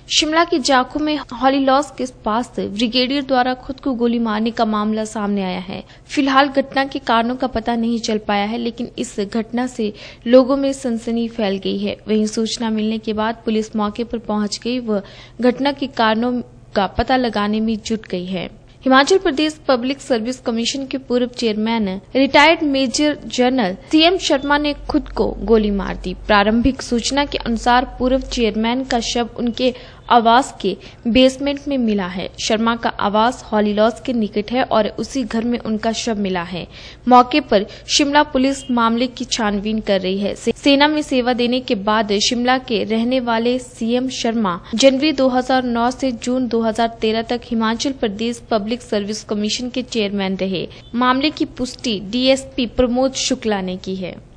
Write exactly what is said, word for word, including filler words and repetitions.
शिमला के जाखू में हॉलीलॉज के पास ब्रिगेडियर द्वारा खुद को गोली मारने का मामला सामने आया है। फिलहाल घटना के कारणों का पता नहीं चल पाया है, लेकिन इस घटना से लोगों में सनसनी फैल गई है। वहीं सूचना मिलने के बाद पुलिस मौके पर पहुंच गई व घटना के कारणों का पता लगाने में जुट गई है। Himachal Pradesh public service commission के पूर्व chairman retired major general CM Sharma ने खुद को गोली मार दी। प्रारंभिक सूचना के अनुसार पूर्व चेयरमैन का शव उनके आवास के बेसमेंट में मिला है। शर्मा का आवास हॉलीलॉज के निकट है और उसी घर में उनका शव मिला है। मौके पर शिमला पुलिस मामले की छानबीन कर रही है। सेना में सेवा देने के बाद शिमला के रहने वाले सीएम शर्मा जनवरी दो हज़ार नौ से जून दो हज़ार तेरह तक Himachal Pradesh public service commission के चेयरमैन रहे। मामले की पुष्टि डीएसपी प्रमोद शुक्ला ने की है।